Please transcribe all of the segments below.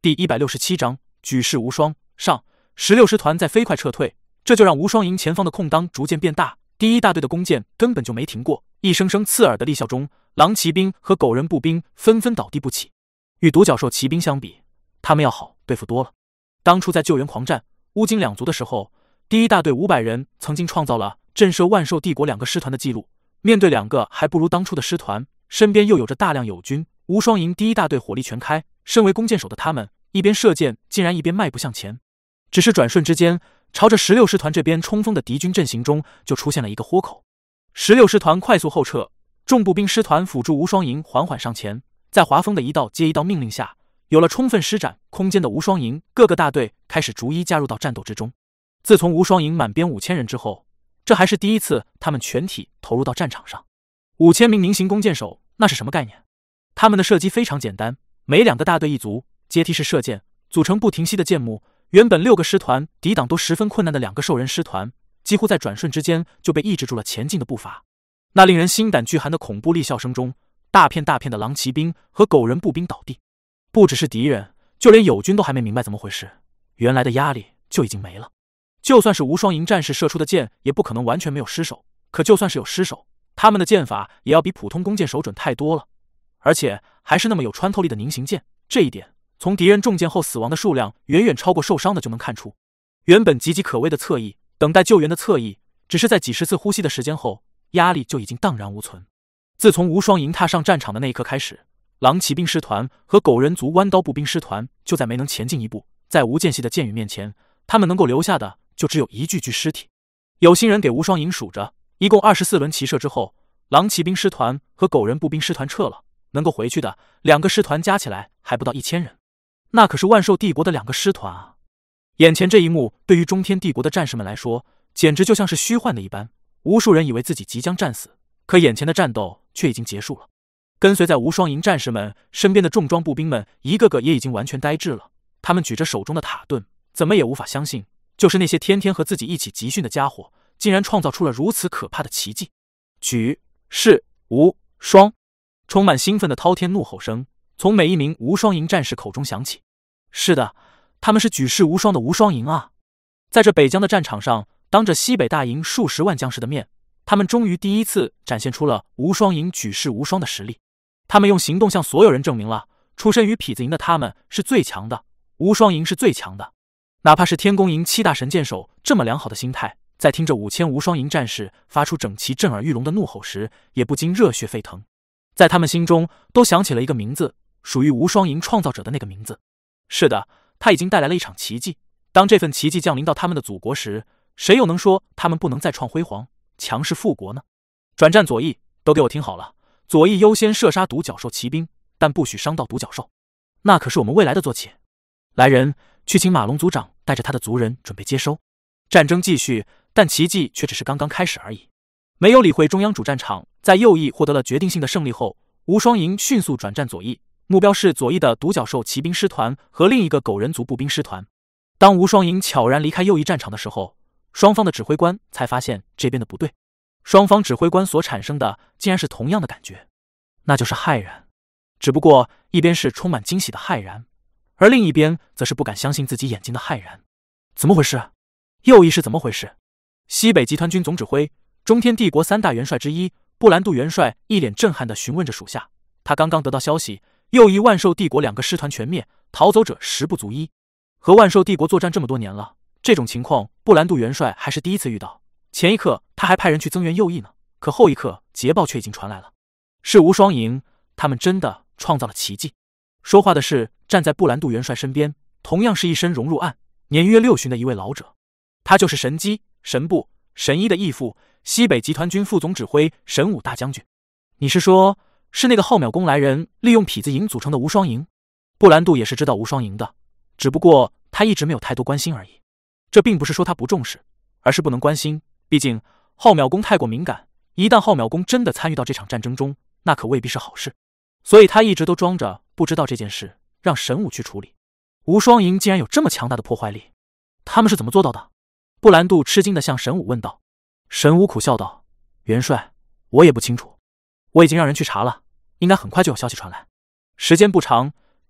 第167章举世无双上。16师团在飞快撤退，这就让无双营前方的空当逐渐变大。第一大队的弓箭根本就没停过，一声声刺耳的厉啸中，狼骑兵和狗人步兵纷纷倒地不起。与独角兽骑兵相比，他们要好对付多了。当初在救援狂战乌金两族的时候，第一大队500人曾经创造了震慑万兽帝国2个师团的记录。面对2个还不如当初的师团，身边又有着大量友军，无双营第一大队火力全开。身为弓箭手的他们，一边射箭，竟然一边迈步向前。只是转瞬之间，朝着16师团这边冲锋的敌军阵型中就出现了一个豁口。16师团快速后撤，重步兵师团辅助无双营缓缓上前。在华丰的一道接一道命令下，有了充分施展空间的无双营各个大队开始逐一加入到战斗之中。自从无双营满编5000人之后，这还是第一次他们全体投入到战场上。5000名菱形弓箭手那是什么概念？他们的射击非常简单，每2个大队一组，阶梯式射箭，组成不停息的箭幕。原本6个师团抵挡都十分困难的2个兽人师团，几乎在转瞬之间就被抑制住了前进的步伐。那令人心胆俱寒的恐怖厉啸声中，大片大片的狼骑兵和狗人步兵倒地。不只是敌人，就连友军都还没明白怎么回事，原来的压力就已经没了。就算是无双营战士射出的箭，也不可能完全没有失手。可就算是有失手，他们的箭法也要比普通弓箭手准太多了，而且还是那么有穿透力的凝形箭。这一点从敌人中箭后死亡的数量远远超过受伤的就能看出。原本岌岌可危的侧翼，等待救援的侧翼，只是在几十次呼吸的时间后，压力就已经荡然无存。自从无双营踏上战场的那一刻开始，狼骑兵师团和狗人族弯刀步兵师团就再没能前进一步。在无间隙的箭雨面前，他们能够留下的就只有一具具尸体。有心人给无双营数着，一共24轮齐射之后，狼骑兵师团和狗人步兵师团撤了，能够回去的2个师团加起来还不到1000人。那可是万兽帝国的2个师团啊！眼前这一幕对于中天帝国的战士们来说，简直就像是虚幻的一般。无数人以为自己即将战死，可眼前的战斗却已经结束了。跟随在无双营战士们身边的重装步兵们，一个个也已经完全呆滞了。他们举着手中的塔盾，怎么也无法相信，就是那些天天和自己一起集训的家伙，竟然创造出了如此可怕的奇迹。举世无双！充满兴奋的滔天怒吼声从每一名无双营战士口中响起。是的，他们是举世无双的无双营啊！在这北疆的战场上，当着西北大营数十万将士的面，他们终于第一次展现出了无双营举世无双的实力。他们用行动向所有人证明了，出身于痞子营的他们是最强的，无双营是最强的。哪怕是天宫营7大神箭手这么良好的心态，在听着5000无双营战士发出整齐震耳欲聋的怒吼时，也不禁热血沸腾。在他们心中都想起了一个名字，属于无双营创造者的那个名字。是的，他已经带来了一场奇迹。当这份奇迹降临到他们的祖国时，谁又能说他们不能再创辉煌，强势复国呢？转战左翼，都给我听好了，左翼优先射杀独角兽骑兵，但不许伤到独角兽，那可是我们未来的坐骑。来人，去请马龙族长带着他的族人准备接收。战争继续，但奇迹却只是刚刚开始而已。没有理会中央主战场，在右翼获得了决定性的胜利后，无双营迅速转战左翼，目标是左翼的独角兽骑兵师团和另一个狗人族步兵师团。当无双营悄然离开右翼战场的时候，双方的指挥官才发现这边的不对。双方指挥官所产生的竟然是同样的感觉，那就是骇然。只不过一边是充满惊喜的骇然，而另一边则是不敢相信自己眼睛的骇然。怎么回事？右翼是怎么回事？西北集团军总指挥，中天帝国3大元帅之一布兰度元帅一脸震撼地询问着属下。他刚刚得到消息，右翼万兽帝国2个师团全灭，逃走者10不足1。和万兽帝国作战这么多年了，这种情况布兰度元帅还是第一次遇到。前一刻他还派人去增援右翼呢，可后一刻捷报却已经传来了，是无双营，他们真的创造了奇迹。说话的是站在布兰度元帅身边，同样是一身融入暗，年约60的一位老者。他就是神机、神部、神医的义父，西北集团军副总指挥神武大将军。你是说，是那个浩渺宫来人利用痞子营组成的无双营？布兰度也是知道无双营的，只不过他一直没有太多关心而已。这并不是说他不重视，而是不能关心。毕竟浩渺宫太过敏感，一旦浩渺宫真的参与到这场战争中，那可未必是好事。所以他一直都装着不知道这件事，让神武去处理。无双营竟然有这么强大的破坏力，他们是怎么做到的？布兰度吃惊地向神武问道。神武苦笑道：元帅，我也不清楚，我已经让人去查了，应该很快就有消息传来。时间不长，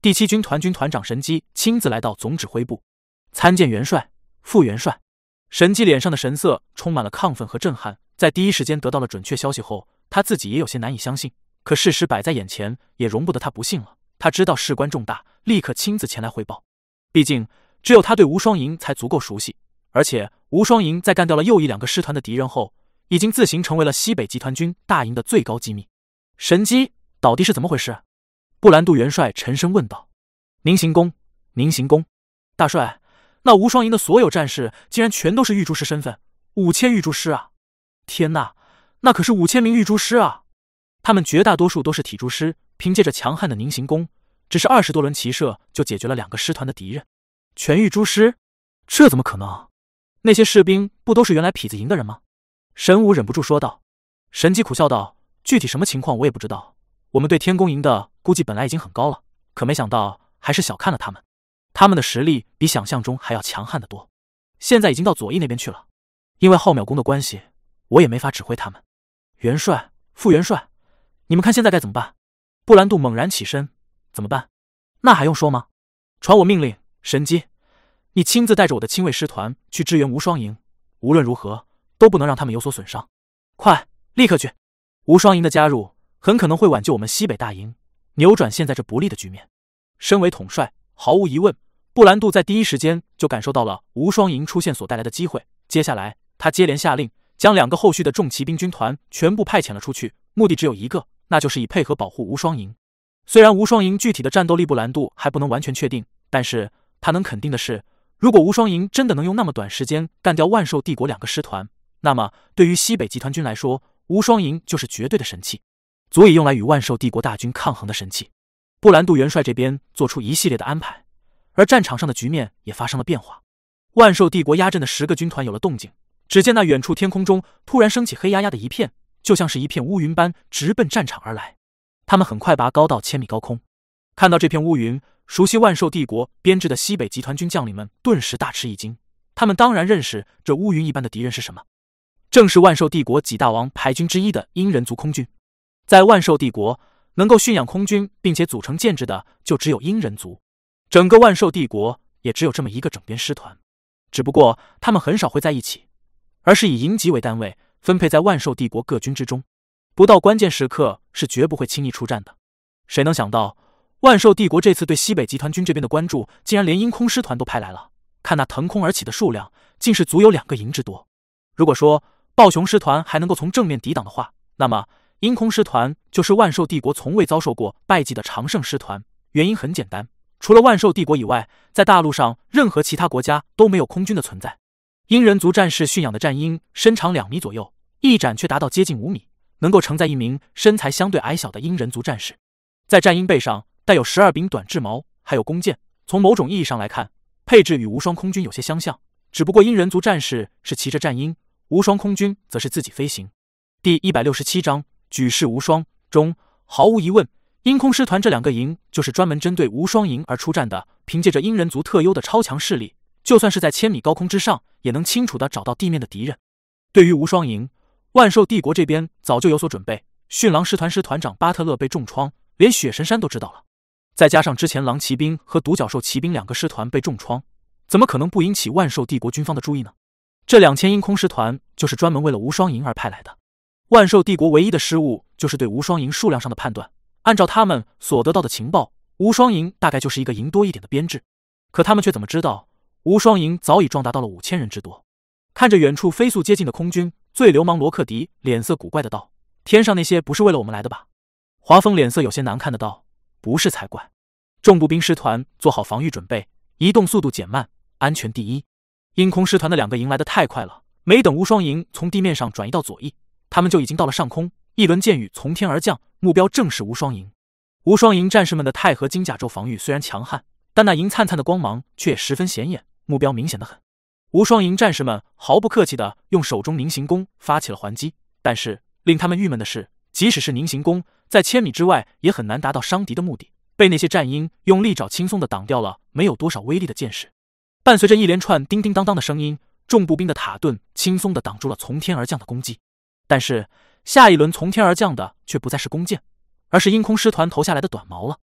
第7军团军团长神机亲自来到总指挥部，参见元帅、副元帅。神机脸上的神色充满了亢奋和震撼，在第一时间得到了准确消息后，他自己也有些难以相信，可事实摆在眼前，也容不得他不信了。他知道事关重大，立刻亲自前来汇报。毕竟只有他对无双营才足够熟悉，而且无双营在干掉了又一2个师团的敌人后，已经自行成为了西北集团军大营的最高机密。神机到底是怎么回事？布兰度元帅沉声问道。您行宫，您行宫。大帅，那无双营的所有战士竟然全都是御厨师身份，5000御厨师啊！天哪，那可是5000名御厨师啊！他们绝大多数都是体术师，凭借着强悍的凝形功，只是20多轮骑射就解决了2个师团的敌人。全御厨师？这怎么可能？那些士兵不都是原来痞子营的人吗？神武忍不住说道。神机苦笑道：具体什么情况我也不知道，我们对天宫营的估计本来已经很高了，可没想到还是小看了他们。他们的实力比想象中还要强悍得多，现在已经到左翼那边去了。因为浩渺宫的关系，我也没法指挥他们。元帅、副元帅，你们看现在该怎么办？布兰度猛然起身。怎么办？那还用说吗？传我命令，神机，你亲自带着我的亲卫师团去支援无双营，无论如何都不能让他们有所损伤。快，立刻去！无双营的加入很可能会挽救我们西北大营，扭转现在这不利的局面。身为统帅，毫无疑问，布兰度在第一时间就感受到了无双营出现所带来的机会。接下来，他接连下令，将2个后续的重骑兵军团全部派遣了出去，目的只有一个，那就是以配合保护无双营。虽然无双营具体的战斗力布兰度还不能完全确定，但是他能肯定的是，如果无双营真的能用那么短时间干掉万寿帝国2个师团，那么对于西北集团军来说，无双营就是绝对的神器，足以用来与万寿帝国大军抗衡的神器。布兰度元帅这边做出一系列的安排，而战场上的局面也发生了变化。万寿帝国压阵的10个军团有了动静，只见那远处天空中突然升起黑压压的一片，就像是一片乌云般直奔战场而来。他们很快拔高到1000米高空，看到这片乌云，熟悉万寿帝国编制的西北集团军将领们顿时大吃一惊。他们当然认识这乌云一般的敌人是什么，正是万寿帝国几大王排军之一的鹰人族空军。在万寿帝国，能够驯养空军并且组成建制的就只有鹰人族，整个万寿帝国也只有这么一个整编师团，只不过他们很少会在一起，而是以营级为单位分配在万寿帝国各军之中，不到关键时刻是绝不会轻易出战的。谁能想到万寿帝国这次对西北集团军这边的关注，竟然连鹰空师团都派来了，看那腾空而起的数量，竟是足有2个营之多。如果说暴熊师团还能够从正面抵挡的话，那么鹰空师团就是万寿帝国从未遭受过败绩的常胜师团。原因很简单，除了万寿帝国以外，在大陆上任何其他国家都没有空军的存在。鹰人族战士驯养的战鹰身长2米左右，翼展却达到接近5米，能够承载一名身材相对矮小的鹰人族战士。在战鹰背上带有12柄短雉矛，还有弓箭，从某种意义上来看，配置与无双空军有些相像，只不过鹰人族战士是骑着战鹰，无双空军则是自己飞行。第167章举世无双中，毫无疑问，鹰空师团这2个营就是专门针对无双营而出战的。凭借着鹰人族特优的超强势力，就算是在1000米高空之上，也能清楚地找到地面的敌人。对于无双营，万寿帝国这边早就有所准备。驯狼师团师团长巴特勒被重创，连雪神山都知道了。再加上之前狼骑兵和独角兽骑兵2个师团被重创，怎么可能不引起万寿帝国军方的注意呢？这2000鹰空师团就是专门为了无双营而派来的。万寿帝国唯一的失误就是对无双营数量上的判断，按照他们所得到的情报，无双营大概就是一个营多一点的编制，可他们却怎么知道无双营早已壮大到了5000人之多。看着远处飞速接近的空军，最流氓罗克迪脸色古怪的道：天上那些不是为了我们来的吧？华峰脸色有些难看的道：不是才怪。重步兵师团做好防御准备，移动速度减慢，安全第一。鹰空师团的2个营来得太快了，没等无双营从地面上转移到左翼，他们就已经到了上空，一轮箭雨从天而降，目标正是无双营。无双营战士们的钛合金甲胄防御虽然强悍，但那银灿灿的光芒却也十分显眼，目标明显得很。无双营战士们毫不客气地用手中凝形弓发起了还击，但是令他们郁闷的是，即使是凝形弓，在1000米之外也很难达到伤敌的目的，被那些战鹰用利爪轻松地挡掉了没有多少威力的箭矢。伴随着一连串叮叮当当的声音，重步兵的塔盾轻松地挡住了从天而降的攻击。但是下一轮从天而降的却不再是弓箭，而是鹰空师团投下来的短矛了。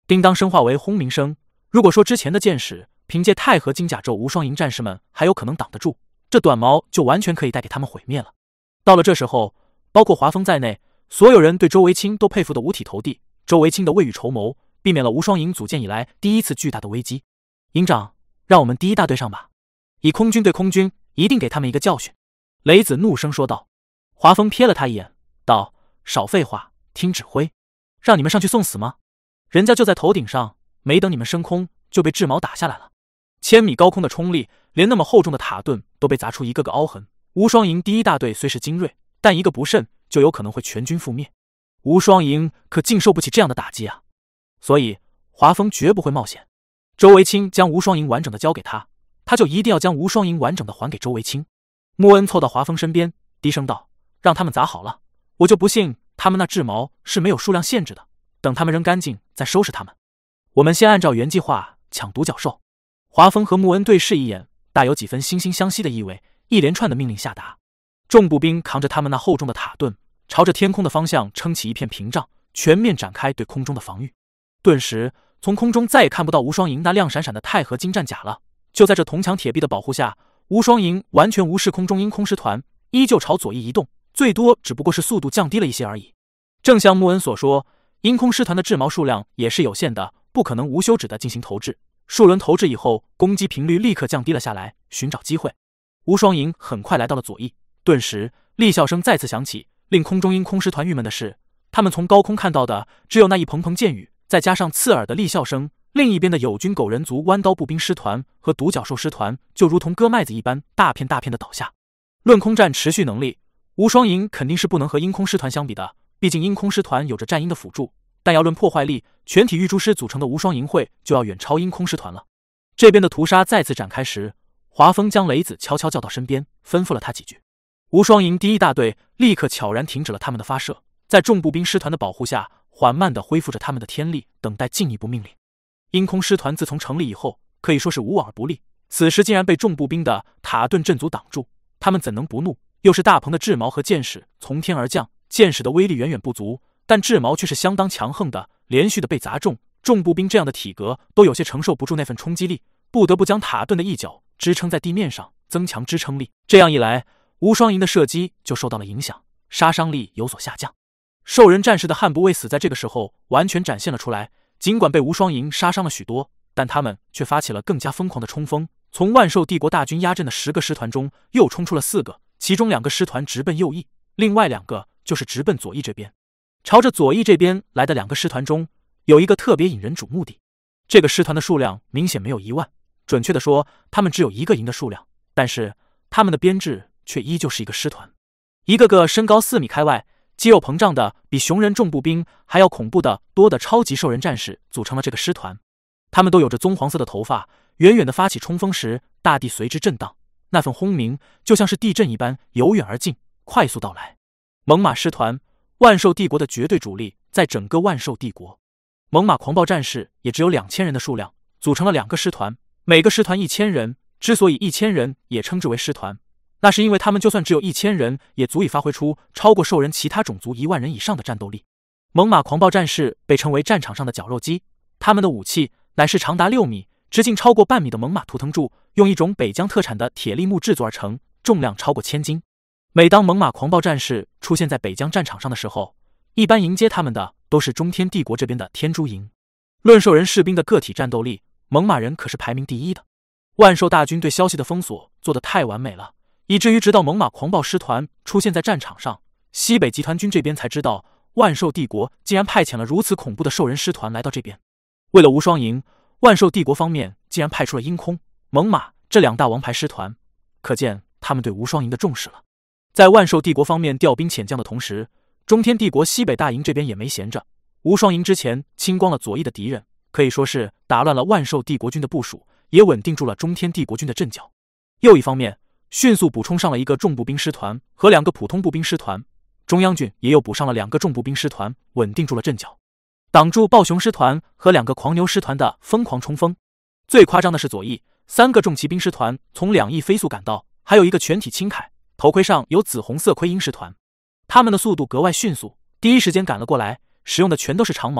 叮当声化为轰鸣声。如果说之前的箭矢凭借钛合金甲胄无双营战士们还有可能挡得住，这短矛就完全可以带给他们毁灭了。到了这时候，包括华峰在内，所有人对周维清都佩服得五体投地。周维清的未雨绸缪，避免了无双营组建以来第一次巨大的危机。营长，让我们第一大队上吧，以空军对空军，一定给他们一个教训。雷子怒声说道。华峰瞥了他一眼，道：少废话，听指挥。让你们上去送死吗？人家就在头顶上，没等你们升空，就被雉矛打下来了。1000米高空的冲力，连那么厚重的塔盾都被砸出一个个凹痕。无双营第一大队虽是精锐，但一个不慎，就有可能会全军覆灭。无双营可竟受不起这样的打击啊！所以华峰绝不会冒险。周维清将无双营完整的交给他，他就一定要将无双营完整的还给周维清。穆恩凑到华峰身边，低声道：让他们砸好了，我就不信他们那雉矛是没有数量限制的，等他们扔干净再收拾他们。我们先按照原计划抢独角兽。华峰和穆恩对视一眼，大有几分惺惺相惜的意味，一连串的命令下达。众步兵扛着他们那厚重的塔盾，朝着天空的方向撑起一片屏障，全面展开对空中的防御。顿时从空中再也看不到无双营那亮闪闪的钛合金战甲了。就在这铜墙铁壁的保护下，无双营完全无视空中鹰空师团，依旧朝左翼移动，最多只不过是速度降低了一些而已。正像穆恩所说，鹰空师团的雉矛数量也是有限的，不可能无休止地进行投掷。数轮投掷以后，攻击频率立刻降低了下来，寻找机会。无双营很快来到了左翼，顿时厉笑声再次响起。令空中鹰空师团郁闷的是，他们从高空看到的只有那一蓬蓬箭雨，再加上刺耳的厉笑声。另一边的友军狗人族弯刀步兵师团和独角兽师团就如同割麦子一般，大片大片的倒下。论空战持续能力，无双营肯定是不能和鹰空师团相比的，毕竟鹰空师团有着战鹰的辅助，但要论破坏力，全体御诸师组成的无双营会就要远超鹰空师团了。这边的屠杀再次展开时，华峰将雷子悄悄叫到身边，吩咐了他几句。无双营第一大队立刻悄然停止了他们的发射，在重步兵师团的保护下，缓慢地恢复着他们的天力，等待进一步命令。鹰空师团自从成立以后，可以说是无往而不利，此时竟然被重步兵的塔盾阵阻挡住，他们怎能不怒？又是大鹏的雉矛和箭矢从天而降，箭矢的威力远远不足，但雉矛却是相当强横的，连续的被砸中。重步兵这样的体格都有些承受不住那份冲击力，不得不将塔盾的一角支撑在地面上，增强支撑力。这样一来，无双营的射击就受到了影响，杀伤力有所下降。兽人战士的悍不畏死在这个时候完全展现了出来。尽管被无双营杀伤了许多，但他们却发起了更加疯狂的冲锋。从万兽帝国大军压阵的10个师团中，又冲出了4个，其中2个师团直奔右翼，另外2个就是直奔左翼这边。朝着左翼这边来的2个师团中，有一个特别引人瞩目的。这个师团的数量明显没有1万，准确的说，他们只有1个营的数量，但是他们的编制却依旧是一个师团，一个个身高4米开外，肌肉膨胀的比熊人重步兵还要恐怖的多的超级兽人战士组成了这个师团。他们都有着棕黄色的头发，远远的发起冲锋时，大地随之震荡，那份轰鸣就像是地震一般由远而近，快速到来。猛犸师团，万兽帝国的绝对主力，在整个万兽帝国，猛犸狂暴战士也只有2000人的数量，组成了2个师团，每个师团1000人。之所以1000人也称之为师团，那是因为他们就算只有1000人，也足以发挥出超过兽人其他种族1万人以上的战斗力。猛犸狂暴战士被称为战场上的绞肉机，他们的武器乃是长达6米、直径超过半米的猛犸图腾柱，用一种北疆特产的铁栗木制作而成，重量超过1000斤。每当猛犸狂暴战士出现在北疆战场上的时候，一般迎接他们的都是中天帝国这边的天诛营。论兽人士兵的个体战斗力，猛犸人可是排名第一的。万兽大军对消息的封锁做得太完美了，以至于直到猛犸狂暴师团出现在战场上，西北集团军这边才知道万兽帝国竟然派遣了如此恐怖的兽人师团来到这边。为了无双营，万兽帝国方面竟然派出了鹰空、猛犸这2大王牌师团，可见他们对无双营的重视了。在万兽帝国方面调兵遣将的同时，中天帝国西北大营这边也没闲着。无双营之前清光了左翼的敌人，可以说是打乱了万兽帝国军的部署，也稳定住了中天帝国军的阵脚。又一方面，迅速补充上了1个重步兵师团和2个普通步兵师团，中央军也又补上了2个重步兵师团，稳定住了阵脚，挡住暴熊师团和2个狂牛师团的疯狂冲锋。最夸张的是左翼3个重骑兵师团从2翼飞速赶到，还有1个全体轻铠，头盔上有紫红色盔鹰师团，他们的速度格外迅速，第一时间赶了过来，使用的全都是长矛。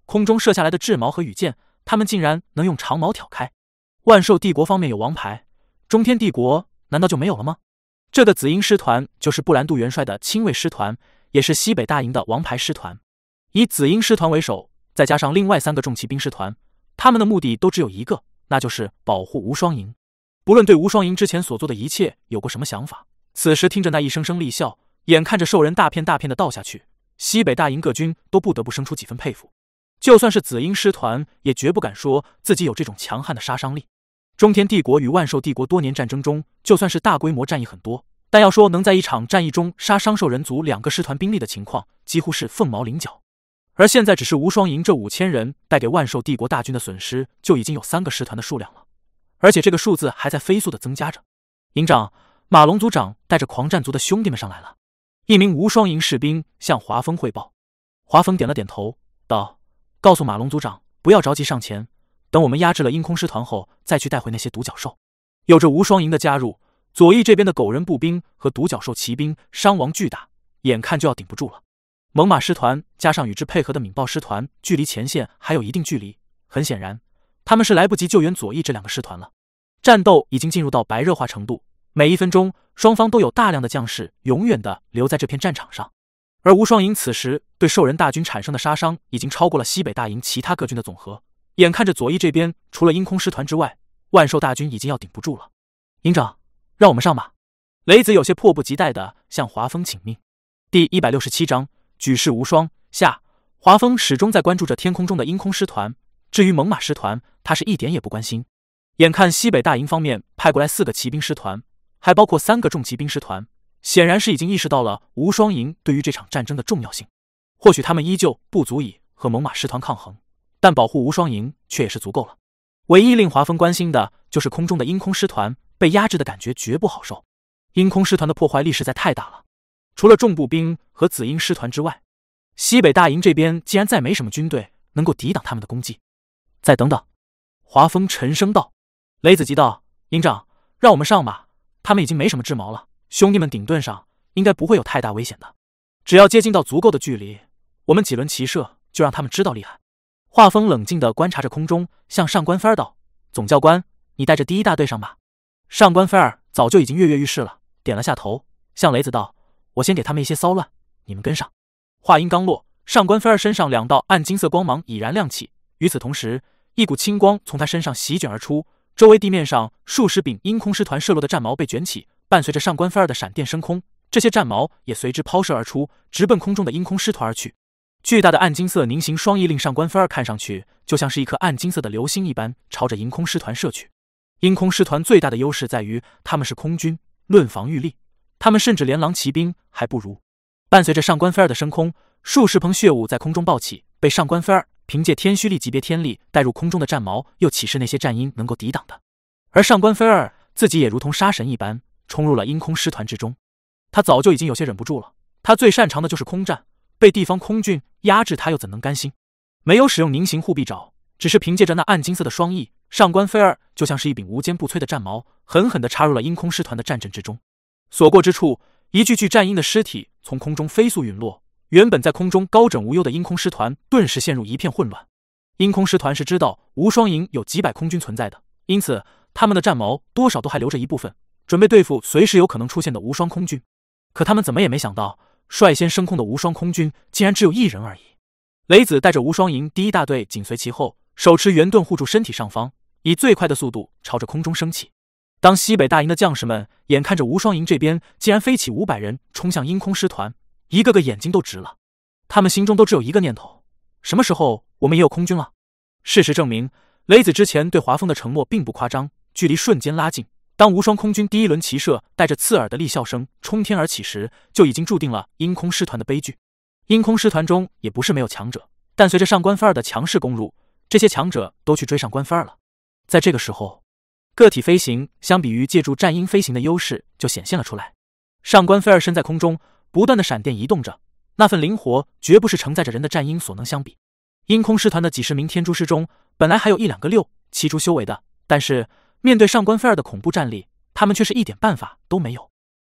空中射下来的雉矛和羽箭，他们竟然能用长矛挑开。万兽帝国方面有王牌，中天帝国难道就没有了吗？这个紫鹰师团就是布兰度元帅的亲卫师团，也是西北大营的王牌师团。以紫鹰师团为首，再加上另外3个重骑兵师团，他们的目的都只有一个，那就是保护无双营。不论对无双营之前所做的一切有过什么想法，此时听着那一声声厉笑，眼看着兽人大片大片的倒下去，西北大营各军都不得不生出几分佩服。就算是紫鹰师团，也绝不敢说自己有这种强悍的杀伤力。中天帝国与万兽帝国多年战争中，就算是大规模战役很多，但要说能在一场战役中杀伤兽人族2个师团兵力的情况，几乎是凤毛麟角。而现在只是无双营这5000人带给万兽帝国大军的损失，就已经有3个师团的数量了，而且这个数字还在飞速的增加着。营长，马龙族长带着狂战族的兄弟们上来了。一名无双营士兵向华峰汇报。华峰点了点头，道：告诉马龙族长不要着急上前，等我们压制了阴空师团后，再去带回那些独角兽。有着无双营的加入，左翼这边的狗人步兵和独角兽骑兵伤亡巨大，眼看就要顶不住了。猛犸师团加上与之配合的敏豹师团，距离前线还有一定距离，很显然他们是来不及救援左翼这2个师团了。战斗已经进入到白热化程度，每1分钟双方都有大量的将士永远的留在这片战场上。而无双营此时对兽人大军产生的杀伤已经超过了西北大营其他各军的总和，眼看着左翼这边除了阴空师团之外，万兽大军已经要顶不住了。营长，让我们上吧。雷子有些迫不及待地向华峰请命。第167章举世无双下。华峰始终在关注着天空中的阴空师团，至于猛犸师团，他是一点也不关心。眼看西北大营方面派过来4个骑兵师团，还包括3个重骑兵师团，显然是已经意识到了无双营对于这场战争的重要性。或许他们依旧不足以和猛犸师团抗衡，但保护无双营却也是足够了。唯一令华峰关心的就是空中的阴空师团被压制的感觉绝不好受。阴空师团的破坏力实在太大了，除了重步兵和紫鹰师团之外，西北大营这边竟然再没什么军队能够抵挡他们的攻击。再等等，华峰沉声道。雷子急道：营长，让我们上吧，他们已经没什么智矛了，兄弟们顶盾上应该不会有太大危险的，只要接近到足够的距离，我们几轮齐射就让他们知道厉害。华峰冷静地观察着空中，向上官菲尔道：总教官，你带着第1大队上吧。上官菲尔早就已经跃跃欲试了，点了下头，向雷子道：我先给他们一些骚乱，你们跟上。话音刚落，上官菲尔身上2道暗金色光芒已然亮起，与此同时，一股青光从他身上席卷而出，周围地面上数十柄阴空师团射落的战矛被卷起，伴随着上官菲尔的闪电升空，这些战矛也随之抛射而出，直奔空中的阴空师团而去。巨大的暗金色凝形双翼令上官菲尔看上去就像是一颗暗金色的流星一般，朝着阴空师团射去。阴空师团最大的优势在于他们是空军，论防御力，他们甚至连狼骑兵还不如。伴随着上官菲尔的升空，数十蓬血雾在空中爆起，被上官菲尔凭借天虚力级别天力带入空中的战矛，又岂是那些战鹰能够抵挡的？而上官菲尔自己也如同杀神一般，冲入了阴空师团之中。他早就已经有些忍不住了，他最擅长的就是空战，被地方空军压制，他又怎能甘心？没有使用凝形护臂爪，只是凭借着那暗金色的双翼，上官菲尔就像是一柄无坚不摧的战矛，狠狠地插入了阴空师团的战阵之中。所过之处，一具具战鹰的尸体从空中飞速陨落，原本在空中高枕无忧的阴空师团顿时陷入一片混乱。阴空师团是知道无双营有几百空军存在的，因此他们的战矛多少都还留着一部分，准备对付随时有可能出现的无双空军。可他们怎么也没想到，率先升空的无双空军竟然只有1人而已。雷子带着无双营第1大队紧随其后，手持圆盾护住身体上方，以最快的速度朝着空中升起。当西北大营的将士们眼看着无双营这边竟然飞起500人冲向阴空师团，一个个眼睛都直了。他们心中都只有一个念头：什么时候我们也有空军了？事实证明，雷子之前对华峰的承诺并不夸张，距离瞬间拉近。当无双空军第1轮齐射带着刺耳的厉笑声冲天而起时，就已经注定了阴空师团的悲剧。阴空师团中也不是没有强者，但随着上官菲尔的强势攻入，这些强者都去追上官菲尔了。在这个时候，个体飞行相比于借助战鹰飞行的优势就显现了出来。上官菲尔身在空中，不断的闪电移动着，那份灵活绝不是承载着人的战鹰所能相比。阴空师团的几十名天诛师中，本来还有1、2个6、7株修为的，但是面对上官菲尔的恐怖战力，他们却是一点办法都没有。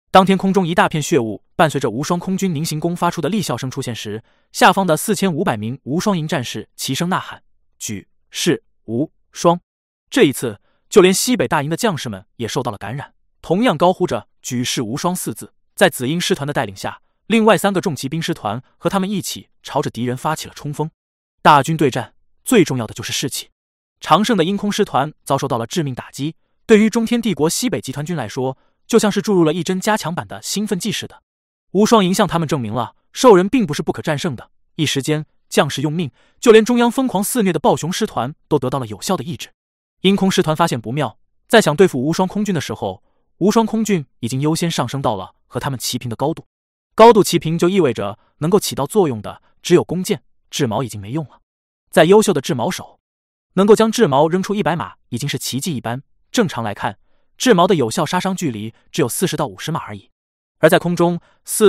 当天空中一大片血雾伴随着无双空军凝形弓发出的厉笑声出现时，下方的4500名无双营战士齐声呐喊：举世无双！这一次，就连西北大营的将士们也受到了感染，同样高呼着举世无双4字。在紫鹰师团的带领下，另外3个重骑兵师团和他们一起朝着敌人发起了冲锋。大军对战最重要的就是士气。常胜的鹰空师团遭受到了致命打击，对于中天帝国西北集团军来说，就像是注入了一针加强版的兴奋剂似的。无双营向他们证明了兽人并不是不可战胜的，一时间将士用命，就连中央疯狂肆虐的暴熊师团都得到了有效的抑制。鹰空师团发现不妙，在想对付无双空军的时候，无双空军已经优先上升到了和他们齐平的高度。高度齐平就意味着能够起到作用的只有弓箭，雉矛已经没用了。再优秀的雉矛手，能够将雉矛扔出100码已经是奇迹一般。正常来看，雉矛的有效杀伤距离只有40到50码而已，而在空中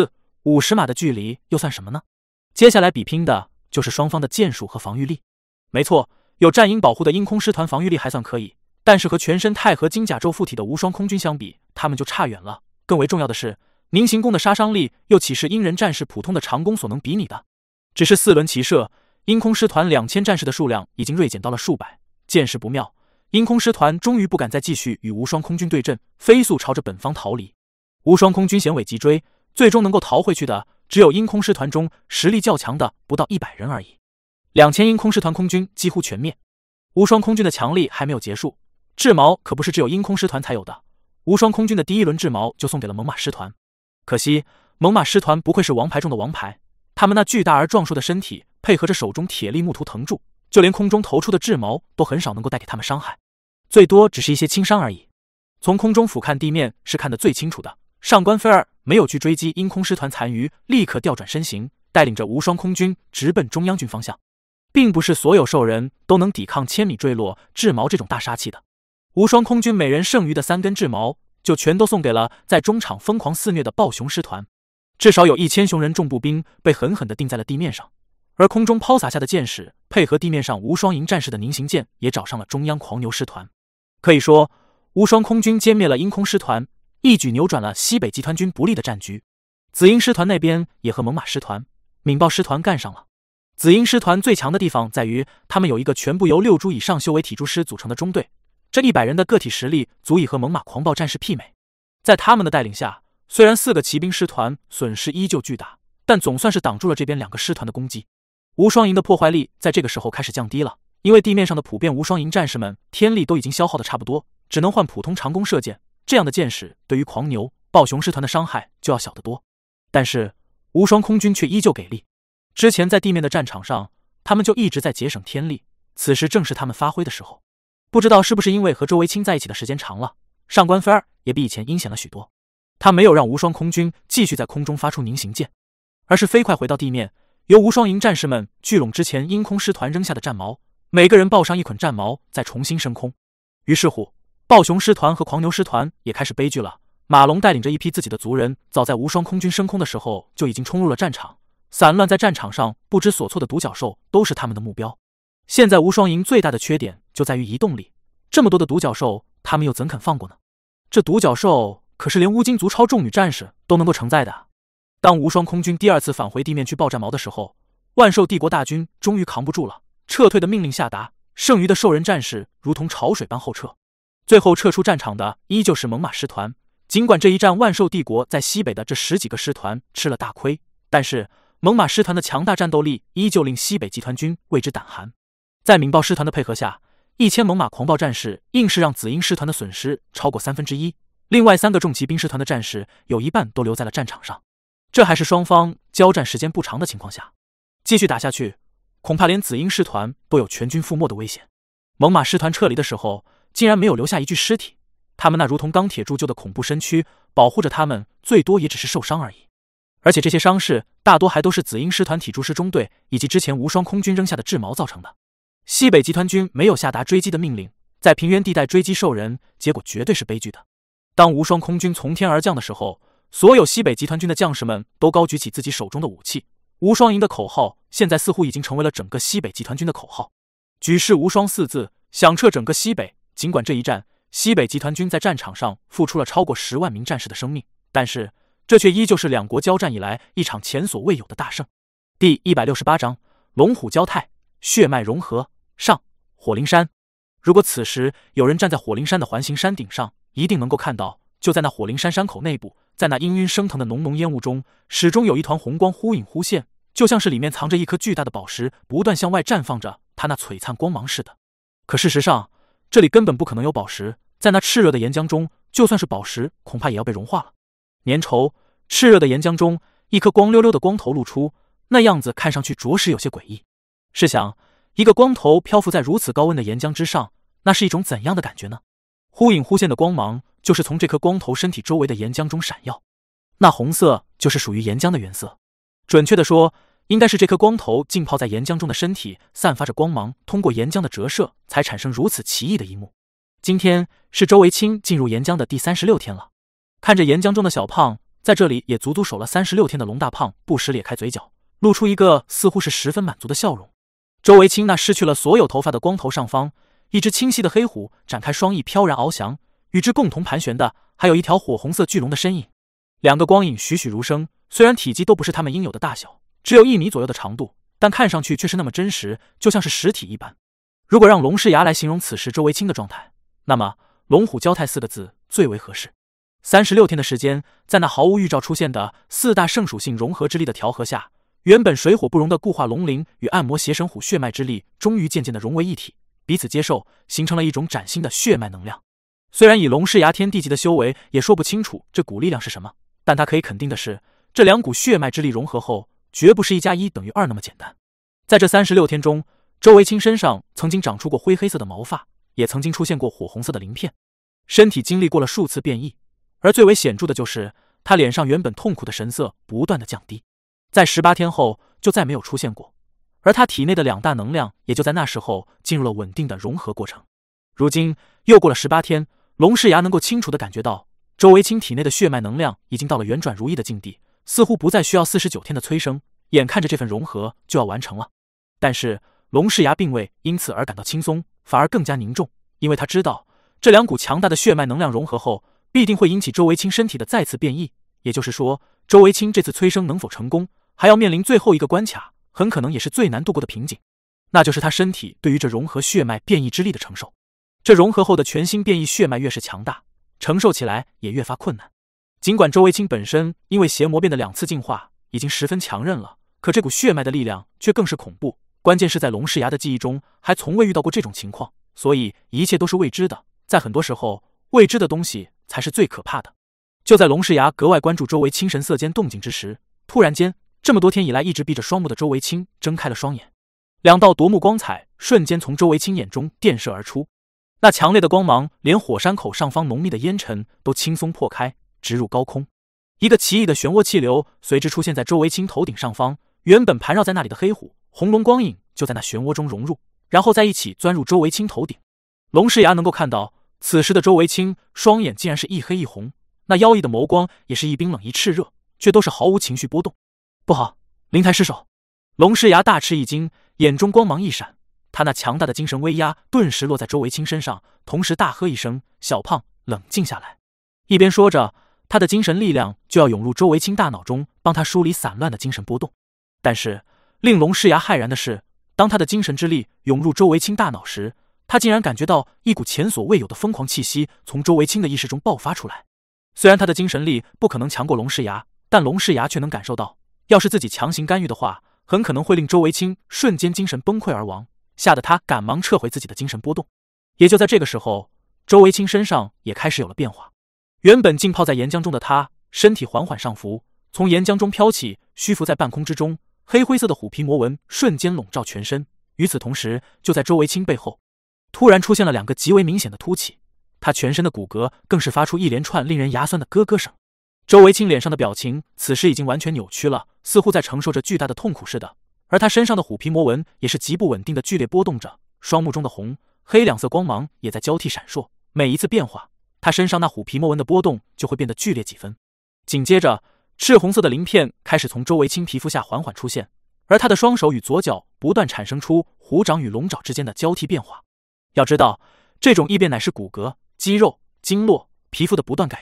40-50码的距离又算什么呢？接下来比拼的就是双方的箭术和防御力。没错，有战鹰保护的鹰空师团防御力还算可以，但是和全身钛合金甲胄附体的无双空军相比，他们就差远了。更为重要的是，凝形弓的杀伤力又岂是鹰人战士普通的长弓所能比拟的？只是4轮齐射，鹰空师团2000战士的数量已经锐减到了数百。见势不妙，鹰空师团终于不敢再继续与无双空军对阵，飞速朝着本方逃离。无双空军衔尾急追，最终能够逃回去的只有鹰空师团中实力较强的不到100人而已。2000鹰空师团空军几乎全灭。无双空军的强力还没有结束，雉矛可不是只有鹰空师团才有的。无双空军的第1轮雉矛就送给了猛犸师团，可惜猛犸师团不愧是王牌中的王牌，他们那巨大而壮硕的身体配合着手中铁力木图藤柱，就连空中投出的雉矛都很少能够带给他们伤害，最多只是一些轻伤而已。从空中俯瞰地面是看得最清楚的，上官飞儿没有去追击鹰空师团残余，立刻调转身形，带领着无双空军直奔中央军方向。并不是所有兽人都能抵抗千米坠落雉矛这种大杀器的，无双空军每人剩余的3根雉矛就全都送给了在中场疯狂肆虐的暴熊师团，至少有1000熊人重步兵被狠狠地钉在了地面上，而空中抛洒下的箭矢配合地面上无双营战士的凝形箭也找上了中央狂牛师团。可以说，无双空军歼灭了鹰空师团，一举扭转了西北集团军不利的战局。紫鹰师团那边也和猛犸师团、闽豹师团干上了。紫鹰师团最强的地方在于，他们有一个全部由6株以上修为体蛛师组成的中队，这100人的个体实力足以和猛犸狂暴战士媲美。在他们的带领下，虽然4个骑兵师团损失依旧巨大，但总算是挡住了这边2个师团的攻击。无双营的破坏力在这个时候开始降低了，因为地面上的普遍无双营战士们天力都已经消耗的差不多，只能换普通长弓射箭，这样的箭矢对于狂牛、暴熊师团的伤害就要小得多。但是无双空军却依旧给力。之前在地面的战场上，他们就一直在节省天力，此时正是他们发挥的时候。不知道是不是因为和周维清在一起的时间长了，上官飞儿也比以前阴险了许多。他没有让无双空军继续在空中发出凝形箭，而是飞快回到地面，由无双营战士们聚拢之前鹰空师团扔下的战矛，每个人抱上一捆战矛，再重新升空。于是乎，暴熊师团和狂牛师团也开始悲剧了。马龙带领着一批自己的族人，早在无双空军升空的时候就已经冲入了战场，散乱在战场上不知所措的独角兽都是他们的目标。现在无双营最大的缺点就在于移动力，这么多的独角兽，他们又怎肯放过呢？这独角兽可是连乌金族超重女战士都能够承载的。当无双空军第2次返回地面去爆战矛的时候，万兽帝国大军终于扛不住了，撤退的命令下达，剩余的兽人战士如同潮水般后撤。最后撤出战场的依旧是猛犸师团，尽管这一战万兽帝国在西北的这10几个师团吃了大亏，但是猛犸师团的强大战斗力依旧令西北集团军为之胆寒。在闽豹师团的配合下，1000猛犸狂暴战士硬是让紫鹰师团的损失超过1/3，另外3个重骑兵师团的战士有一半都留在了战场上。这还是双方交战时间不长的情况下，继续打下去，恐怕连紫鹰师团都有全军覆没的危险。猛犸师团撤离的时候，竟然没有留下一具尸体，他们那如同钢铁铸就的恐怖身躯保护着他们，最多也只是受伤而已。而且这些伤势大多还都是紫鹰师团体蛛师中队以及之前无双空军扔下的雉矛造成的。西北集团军没有下达追击的命令，在平原地带追击兽人，结果绝对是悲剧的。当无双空军从天而降的时候，所有西北集团军的将士们都高举起自己手中的武器。无双营的口号现在似乎已经成为了整个西北集团军的口号，举世无双4字响彻整个西北。尽管这一战西北集团军在战场上付出了超过10万名战士的生命， 但是这却依旧是两国交战以来一场前所未有的大胜。第168章龙虎交泰，血脉融合上。火灵山。如果此时有人站在火灵山的环形山顶上，一定能够看到，就在那火灵山山口内部，在那氤氲升腾的浓浓烟雾中，始终有一团红光忽隐忽现，就像是里面藏着一颗巨大的宝石，不断向外绽放着它那璀璨光芒似的。可事实上，这里根本不可能有宝石，在那炽热的岩浆中，就算是宝石，恐怕也要被融化了。粘稠炽热的岩浆中，一颗光溜溜的光头露出，那样子看上去着实有些诡异。试想，一个光头漂浮在如此高温的岩浆之上，那是一种怎样的感觉呢？忽隐忽现的光芒就是从这颗光头身体周围的岩浆中闪耀，那红色就是属于岩浆的原色。准确的说，应该是这颗光头浸泡在岩浆中的身体散发着光芒，通过岩浆的折射才产生如此奇异的一幕。今天是周维清进入岩浆的第36天了，看着岩浆中的小胖，在这里也足足守了36天的龙大胖不时咧开嘴角，露出一个似乎是十分满足的笑容。周维清那失去了所有头发的光头上方，一只清晰的黑虎展开双翼飘然翱翔，与之共同盘旋的还有一条火红色巨龙的身影。两个光影栩栩如生，虽然体积都不是它们应有的大小，只有1米左右的长度，但看上去却是那么真实，就像是实体一般。如果让龙世牙来形容此时周维清的状态，那么龙虎交泰4个字最为合适。36天的时间，在那毫无预兆出现的4大圣属性融合之力的调和下，原本水火不容的固化龙灵与按摩邪神虎血脉之力终于渐渐的融为一体，彼此接受，形成了一种崭新的血脉能量。虽然以龙世牙天地级的修为也说不清楚这股力量是什么，但他可以肯定的是，这两股血脉之力融合后，绝不是1+1等于2那么简单。在这36天中，周维清身上曾经长出过灰黑色的毛发，也曾经出现过火红色的鳞片，身体经历过了数次变异，而最为显著的就是他脸上原本痛苦的神色不断的降低，在18天后就再没有出现过，而他体内的2大能量也就在那时候进入了稳定的融合过程。如今又过了18天，龙世牙能够清楚地感觉到周维清体内的血脉能量已经到了圆转如意的境地，似乎不再需要49天的催生，眼看着这份融合就要完成了。但是龙世牙并未因此而感到轻松，反而更加凝重，因为他知道这2股强大的血脉能量融合后，必定会引起周维清身体的再次变异，也就是说，周维清这次催生能否成功，还要面临最后一个关卡，很可能也是最难度过的瓶颈，那就是他身体对于这融合血脉变异之力的承受。这融合后的全新变异血脉越是强大，承受起来也越发困难。尽管周维清本身因为邪魔变的2次进化已经十分强韧了，可这股血脉的力量却更是恐怖，关键是在龙世牙的记忆中还从未遇到过这种情况，所以一切都是未知的，在很多时候未知的东西才是最可怕的。就在龙世牙格外关注周维清神色间动静之时，突然间，这么多天以来一直闭着双目的周维清睁开了双眼，2道夺目光彩瞬间从周维清眼中电射而出，那强烈的光芒连火山口上方浓密的烟尘都轻松破开，直入高空。一个奇异的漩涡气流随之出现在周维清头顶上方，原本盘绕在那里的黑虎、红龙光影就在那漩涡中融入，然后在一起钻入周维清头顶。龙世牙能够看到，此时的周维清双眼竟然是一黑一红，那妖异的眸光也是一冰冷一炽热，却都是毫无情绪波动。不好，灵台失守！龙世牙大吃一惊，眼中光芒一闪，他那强大的精神威压顿时落在周维清身上，同时大喝一声：“小胖，冷静下来！”一边说着，他的精神力量就要涌入周维清大脑中，帮他梳理散乱的精神波动。但是令龙世牙骇然的是，当他的精神之力涌入周维清大脑时，他竟然感觉到一股前所未有的疯狂气息从周维清的意识中爆发出来。虽然他的精神力不可能强过龙世牙，但龙世牙却能感受到，要是自己强行干预的话，很可能会令周维清瞬间精神崩溃而亡，吓得他赶忙撤回自己的精神波动。也就在这个时候，周维清身上也开始有了变化。原本浸泡在岩浆中的他，身体缓缓上浮，从岩浆中飘起，虚浮在半空之中，黑灰色的虎皮魔纹瞬间笼罩全身。与此同时，就在周维清背后突然出现了2个极为明显的凸起，他全身的骨骼更是发出一连串令人牙酸的咯咯声。周维清脸上的表情此时已经完全扭曲了，似乎在承受着巨大的痛苦似的，而他身上的虎皮魔纹也是极不稳定的剧烈波动着，双目中的红黑2色光芒也在交替闪烁，每一次变化，他身上那虎皮魔纹的波动就会变得剧烈几分。紧接着，赤红色的鳞片开始从周维清皮肤下缓缓出现，而他的双手与左脚不断产生出虎掌与龙爪之间的交替变化。要知道，这种异变乃是骨骼、肌肉、经络、皮肤的不断改变，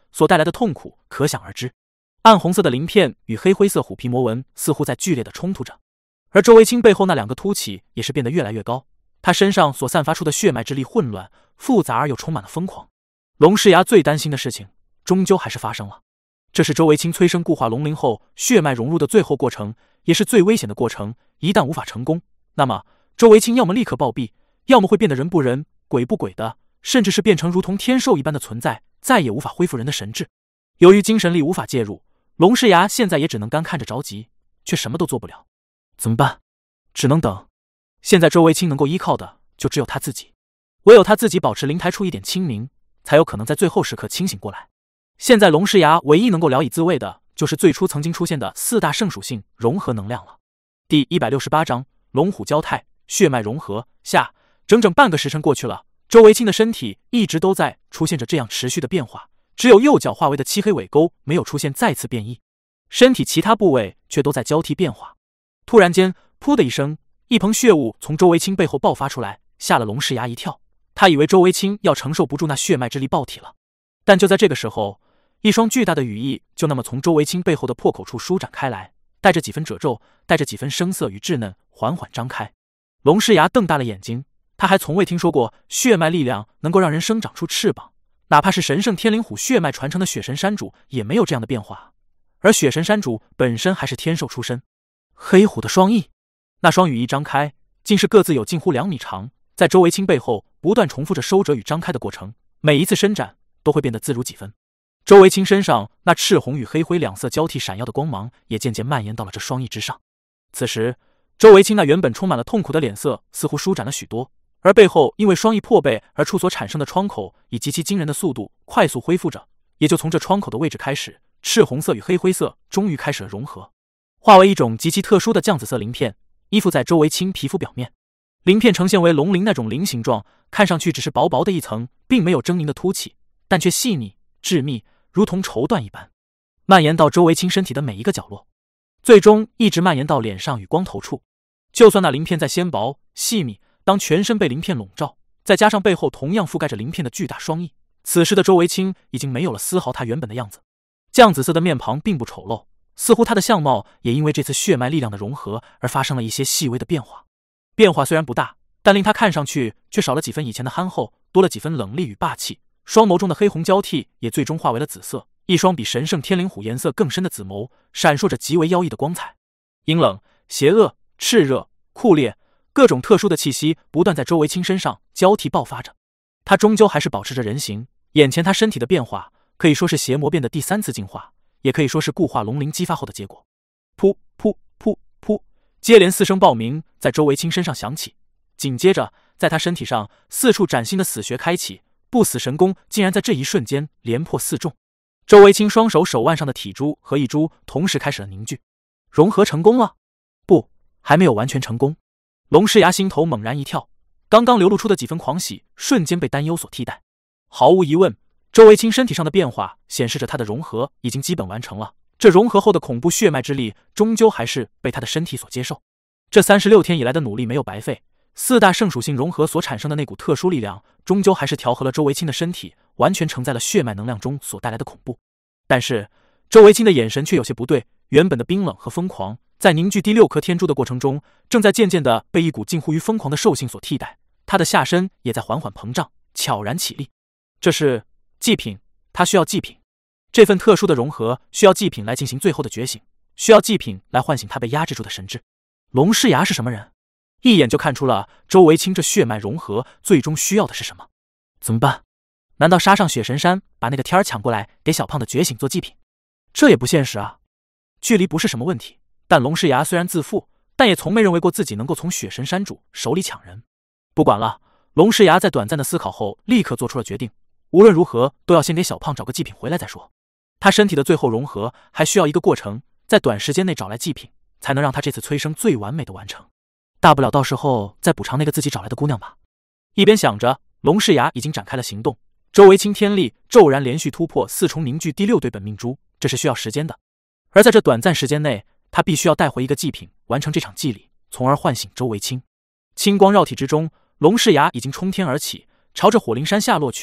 所带来的痛苦可想而知。暗红色的鳞片与黑灰色虎皮魔纹似乎在剧烈的冲突着，而周维清背后那2个凸起也是变得越来越高，他身上所散发出的血脉之力混乱、复杂而又充满了疯狂。龙狮牙最担心的事情，终究还是发生了。这是周维清催生固化龙灵后血脉融入的最后过程，也是最危险的过程。一旦无法成功，那么周维清要么立刻暴毙，要么会变得人不人、鬼不鬼的，甚至是变成如同天兽一般的存在，再也无法恢复人的神智。由于精神力无法介入，龙狮牙现在也只能干看着着急，却什么都做不了。怎么办？只能等。现在周维清能够依靠的就只有他自己，唯有他自己保持灵台处一点清明，才有可能在最后时刻清醒过来。现在龙狮牙唯一能够聊以自慰的就是最初曾经出现的4大圣属性融合能量了。第168章龙虎交泰，血脉融合下。整整半个时辰过去了，周维清的身体一直都在出现着这样持续的变化，只有右脚化为的漆黑尾沟没有出现再次变异，身体其他部位却都在交替变化。突然间，噗的一声，一捧血雾从周维清背后爆发出来，吓了龙狮牙一跳。他以为周维清要承受不住那血脉之力爆体了，但就在这个时候，一双巨大的羽翼就那么从周维清背后的破口处舒展开来，带着几分褶皱，带着几分生涩与稚嫩，缓缓张开。龙狮牙瞪大了眼睛，他还从未听说过血脉力量能够让人生长出翅膀，哪怕是神圣天灵虎血脉传承的血神山主也没有这样的变化，而血神山主本身还是天兽出身。黑虎的双翼，那双羽翼张开，竟是各自有近乎2米长，在周维清背后不断重复着收折与张开的过程，每一次伸展都会变得自如几分。周维清身上那赤红与黑灰2色交替闪耀的光芒也渐渐蔓延到了这双翼之上。此时，周维清那原本充满了痛苦的脸色似乎舒展了许多，而背后因为双翼破背而处所产生的窗口以极其惊人的速度快速恢复着。也就从这窗口的位置开始，赤红色与黑灰色终于开始了融合，化为一种极其特殊的酱紫色鳞片，依附在周维清皮肤表面。鳞片呈现为龙鳞那种鳞形状，看上去只是薄薄的一层，并没有狰狞的凸起，但却细腻致密，如同绸缎一般，蔓延到周维清身体的每一个角落，最终一直蔓延到脸上与光头处。就算那鳞片再纤薄细密，当全身被鳞片笼罩，再加上背后同样覆盖着鳞片的巨大双翼，此时的周维清已经没有了丝毫他原本的样子。酱紫色的面庞并不丑陋，似乎他的相貌也因为这次血脉力量的融合而发生了一些细微的变化。变化虽然不大，但令他看上去却少了几分以前的憨厚，多了几分冷厉与霸气。双眸中的黑红交替也最终化为了紫色，一双比神圣天灵虎颜色更深的紫眸，闪烁着极为妖异的光彩。阴冷、邪恶、炽热、酷烈，各种特殊的气息不断在周维清身上交替爆发着。他终究还是保持着人形，眼前他身体的变化可以说是邪魔变的第3次进化，也可以说是固化龙灵激发后的结果。噗噗噗噗，接连4声爆鸣在周维清身上响起，紧接着在他身体上4处崭新的死穴开启，不死神功竟然在这一瞬间连破4中。周维清双手手腕上的体珠和翼珠同时开始了凝聚，融合成功了？不，还没有完全成功。龙狮牙心头猛然一跳，刚刚流露出的几分狂喜瞬间被担忧所替代。毫无疑问，周维清身体上的变化显示着他的融合已经基本完成了，这融合后的恐怖血脉之力终究还是被他的身体所接受。这36天以来的努力没有白费，4大圣属性融合所产生的那股特殊力量终究还是调和了周维清的身体，完全承载了血脉能量中所带来的恐怖。但是周维清的眼神却有些不对，原本的冰冷和疯狂在凝聚第6颗天珠的过程中，正在渐渐地被一股近乎于疯狂的兽性所替代，他的下身也在缓缓膨胀，悄然起立。这是祭品，他需要祭品。这份特殊的融合需要祭品来进行最后的觉醒，需要祭品来唤醒他被压制住的神智。龙狮牙是什么人？一眼就看出了周维清这血脉融合最终需要的是什么。怎么办？难道杀上雪神山，把那个天儿抢过来给小胖的觉醒做祭品？这也不现实啊。距离不是什么问题，但龙狮牙虽然自负，但也从没认为过自己能够从雪神山主手里抢人。不管了，龙狮牙在短暂的思考后立刻做出了决定，无论如何都要先给小胖找个祭品回来再说。他身体的最后融合还需要一个过程，在短时间内找来祭品，才能让他这次催生最完美的完成。大不了到时候再补偿那个自己找来的姑娘吧。一边想着，龙狮牙已经展开了行动。周维清天力骤然连续突破4重凝聚第6对本命珠，这是需要时间的。而在这短暂时间内，他必须要带回一个祭品，完成这场祭礼，从而唤醒周维清。青光绕体之中，龙狮牙已经冲天而起，朝着火灵山下落去。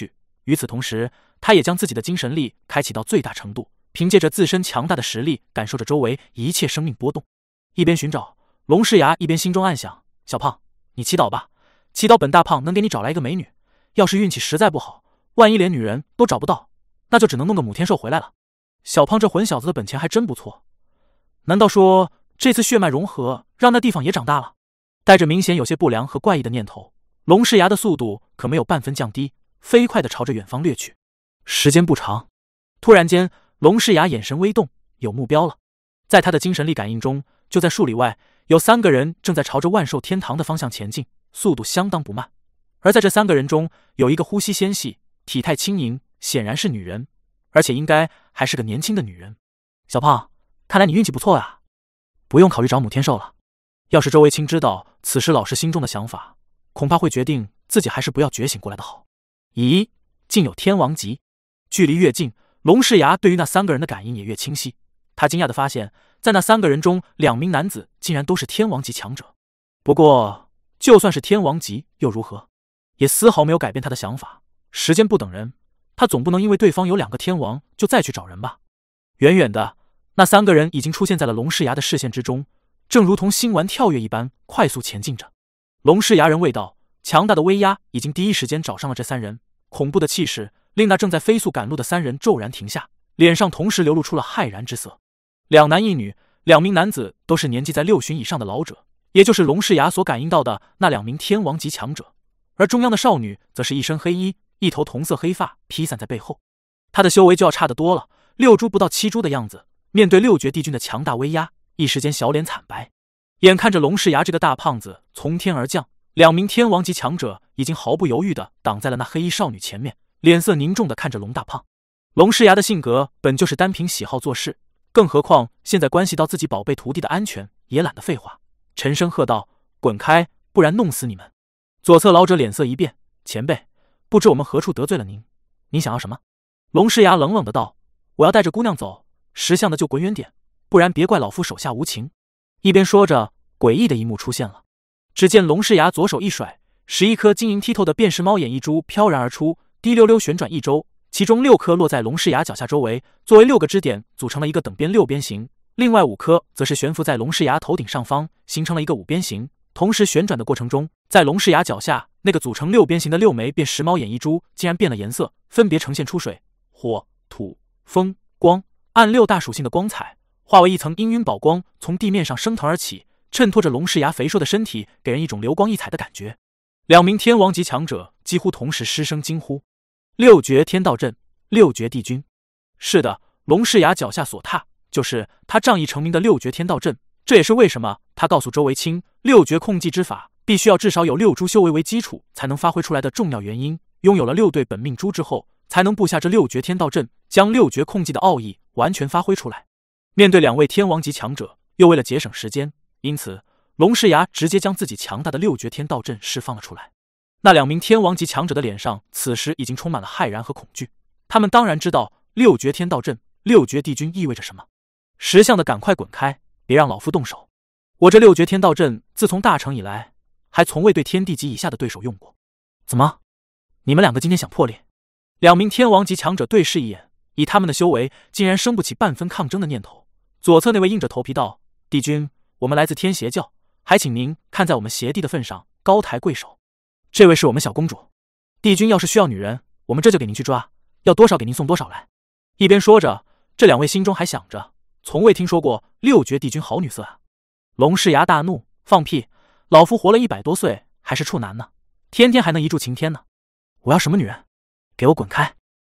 与此同时，他也将自己的精神力开启到最大程度，凭借着自身强大的实力，感受着周围一切生命波动。一边寻找，龙世牙一边心中暗想：小胖，你祈祷吧，祈祷本大胖能给你找来一个美女。要是运气实在不好，万一连女人都找不到，那就只能弄个母天兽回来了。小胖这混小子的本钱还真不错，难道说这次血脉融合让那地方也长大了？带着明显有些不良和怪异的念头，龙世牙的速度可没有半分降低，飞快地朝着远方掠去。时间不长，突然间，龙世牙眼神微动，有目标了。在他的精神力感应中，就在数里外，有3个人正在朝着万兽天堂的方向前进，速度相当不慢。而在这3个人中，有一个呼吸纤细，体态轻盈，显然是女人，而且应该还是个年轻的女人。小胖，看来你运气不错啊，不用考虑找母天兽了。要是周卫清知道此时老师心中的想法，恐怕会决定自己还是不要觉醒过来的好。咦，竟有天王级！距离越近，龙世牙对于那3个人的感应也越清晰。他惊讶地发现，在那3个人中，2名男子竟然都是天王级强者。不过，就算是天王级又如何？也丝毫没有改变他的想法。时间不等人，他总不能因为对方有2个天王就再去找人吧。远远的，那3个人已经出现在了龙世牙的视线之中，正如同星丸跳跃一般快速前进着。龙世牙人未到，强大的威压已经第一时间找上了这3人，恐怖的气势令那正在飞速赶路的3人骤然停下，脸上同时流露出了骇然之色。2男1女，2名男子都是年纪在60旬以上的老者，也就是龙世牙所感应到的那2名天王级强者。而中央的少女则是一身黑衣，一头同色黑发披散在背后，她的修为就要差得多了，6株不到7株的样子。面对6绝帝君的强大威压，一时间小脸惨白。眼看着龙世牙这个大胖子从天而降，2名天王级强者已经毫不犹豫地挡在了那黑衣少女前面，脸色凝重地看着龙大胖。龙世牙的性格本就是单凭喜好做事，更何况现在关系到自己宝贝徒弟的安全，也懒得废话，沉声喝道：滚开，不然弄死你们！左侧老者脸色一变：前辈，不知我们何处得罪了您，您想要什么？龙世牙冷冷的道：我要带着姑娘走，识相的就滚远点，不然别怪老夫手下无情。一边说着，诡异的一幕出现了。只见龙世牙左手一甩，11颗晶莹剔透的变势猫眼一珠飘然而出，滴溜溜旋转一周，其中6颗落在龙世牙脚下周围，作为6个支点组成了一个等边6边形，另外5颗则是悬浮在龙世牙头顶上方，形成了一个5边形。同时旋转的过程中，在龙世牙脚下那个组成6边形的6枚变石猫眼一珠竟然变了颜色，分别呈现出水、火、土、风、光、暗6大属性的光彩，化为一层氤氲宝光，从地面上升腾而起，衬托着龙世牙肥硕的身体，给人一种流光溢彩的感觉。2名天王级强者几乎同时失声惊呼：6绝天道阵，6绝帝君！是的，龙世牙脚下所踏就是他仗义成名的6绝天道阵，这也是为什么他告诉周维清，6绝控技之法必须要至少有6株修为为基础才能发挥出来的重要原因。拥有了6对本命珠之后，才能布下这6绝天道阵，将6绝控技的奥义完全发挥出来。面对2位天王级强者，又为了节省时间，因此龙世牙直接将自己强大的6绝天道阵释放了出来。那2名天王级强者的脸上此时已经充满了骇然和恐惧，他们当然知道6绝天道阵、6绝帝君意味着什么。识相的赶快滚开，别让老夫动手！我这6绝天道阵自从大成以来，还从未对天地级以下的对手用过。怎么，你们2个今天想破例？2名天王级强者对视一眼，以他们的修为，竟然生不起半分抗争的念头。左侧那位硬着头皮道：帝君，我们来自天邪教，还请您看在我们邪帝的份上，高抬贵手。这位是我们小公主，帝君要是需要女人，我们这就给您去抓，要多少给您送多少来。一边说着，这2位心中还想着，从未听说过6绝帝君好女色啊。龙世牙大怒：放屁，老夫活了100多岁还是处男呢，天天还能一柱擎天呢，我要什么女人？给我滚开！